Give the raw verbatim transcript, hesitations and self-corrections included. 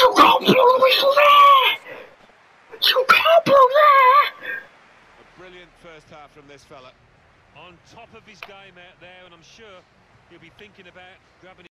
You can't blow the whistle there! You can't blow there! A brilliant first half from this fella. On top of his game out there, and I'm sure he'll be thinking about grabbing